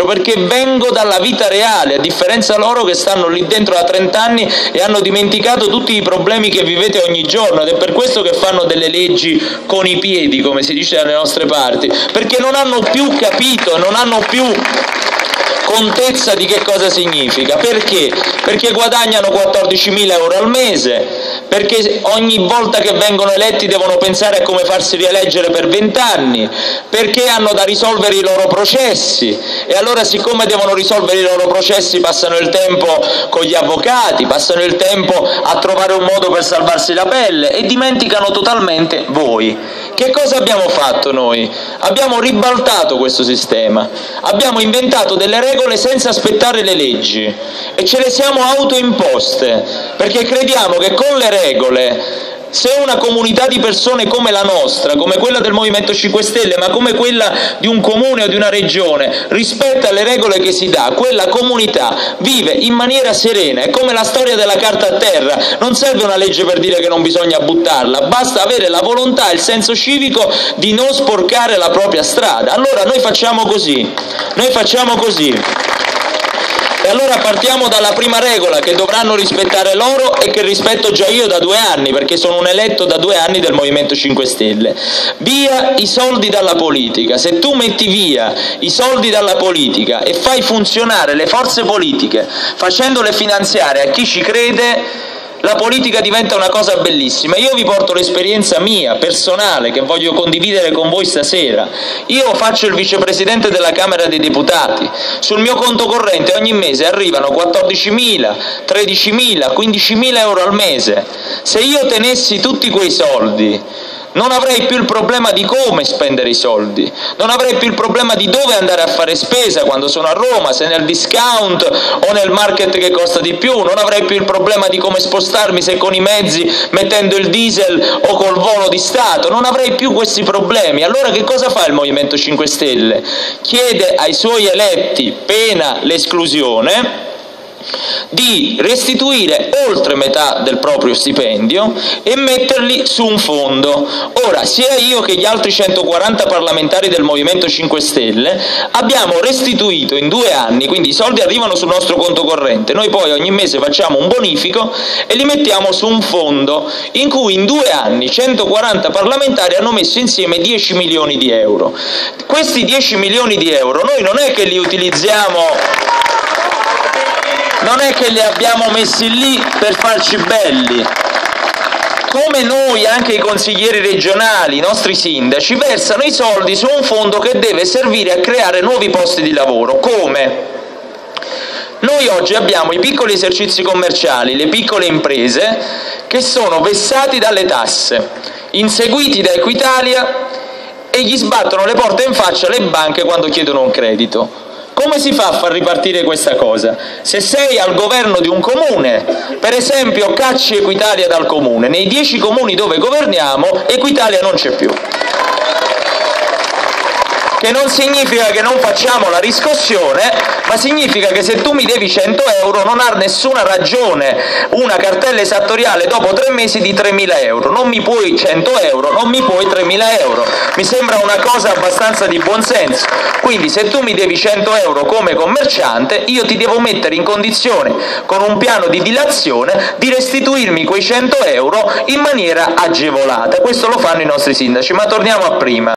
dentro perché vengo dalla vita reale, a differenza loro che stanno lì dentro da 30 anni e hanno dimenticato tutti i problemi che vivete ogni giorno, ed è per questo che fanno delle leggi con i piedi, come si dice dalle nostre parti, perché non hanno più capito, non hanno più contezza di che cosa significa. Perché? Perché guadagnano 14.000 euro al mese, perché ogni volta che vengono eletti devono pensare a come farsi rieleggere per 20 anni, perché hanno da risolvere i loro processi, e allora siccome devono risolvere i loro processi passano il tempo con gli avvocati, passano il tempo a trovare un modo per salvarsi la pelle e dimenticano totalmente voi. Che cosa abbiamo fatto noi? Abbiamo ribaltato questo sistema, abbiamo inventato delle regole senza aspettare le leggi e ce le siamo autoimposte, perché crediamo che con le regole, se una comunità di persone come la nostra, come quella del Movimento 5 Stelle, ma come quella di un comune o di una regione, rispetta le regole che si dà, quella comunità vive in maniera serena. È come la storia della carta a terra, non serve una legge per dire che non bisogna buttarla, basta avere la volontà e il senso civico di non sporcare la propria strada. Allora noi facciamo così. E allora partiamo dalla prima regola che dovranno rispettare loro e che rispetto già io da 2 anni, perché sono un eletto da 2 anni del Movimento 5 Stelle. Via i soldi dalla politica. Se tu metti via i soldi dalla politica e fai funzionare le forze politiche facendole finanziare a chi ci crede, la politica diventa una cosa bellissima. Io vi porto l'esperienza mia, personale, che voglio condividere con voi stasera. Io faccio il vicepresidente della Camera dei Deputati. Sul mio conto corrente ogni mese arrivano 14.000, 13.000, 15.000 euro al mese. Se io tenessi tutti quei soldi, non avrei più il problema di come spendere i soldi, non avrei più il problema di dove andare a fare spesa quando sono a Roma, se nel discount o nel market che costa di più, non avrei più il problema di come spostarmi, se con i mezzi mettendo il diesel o col volo di Stato, non avrei più questi problemi. Allora che cosa fa il Movimento 5 Stelle? Chiede ai suoi eletti, pena l'esclusione, di restituire oltre metà del proprio stipendio e metterli su un fondo. Ora, sia io che gli altri 140 parlamentari del Movimento 5 Stelle abbiamo restituito in 2 anni, quindi i soldi arrivano sul nostro conto corrente, noi poi ogni mese facciamo un bonifico e li mettiamo su un fondo in cui in 2 anni 140 parlamentari hanno messo insieme 10 milioni di euro. Questi 10 milioni di euro noi non è che li utilizziamo, non è che li abbiamo messi lì per farci belli. Come noi, anche i consiglieri regionali, i nostri sindaci, versano i soldi su un fondo che deve servire a creare nuovi posti di lavoro. Come? Noi oggi abbiamo i piccoli esercizi commerciali, le piccole imprese, che sono vessati dalle tasse, inseguiti da Equitalia e gli sbattono le porte in faccia le banche quando chiedono un credito. Come si fa a far ripartire questa cosa? Se sei al governo di un comune, per esempio cacci Equitalia dal comune, nei 10 comuni dove governiamo Equitalia non c'è più. Che non significa che non facciamo la riscossione, ma significa che se tu mi devi 100 euro non ha nessuna ragione una cartella esattoriale dopo 3 mesi di 3.000 euro. Non mi puoi 100 euro, non mi puoi 3.000 euro. Mi sembra una cosa abbastanza di buonsenso. Quindi se tu mi devi 100 euro come commerciante, io ti devo mettere in condizione, con un piano di dilazione, di restituirmi quei 100 euro in maniera agevolata. Questo lo fanno i nostri sindaci, ma torniamo a prima.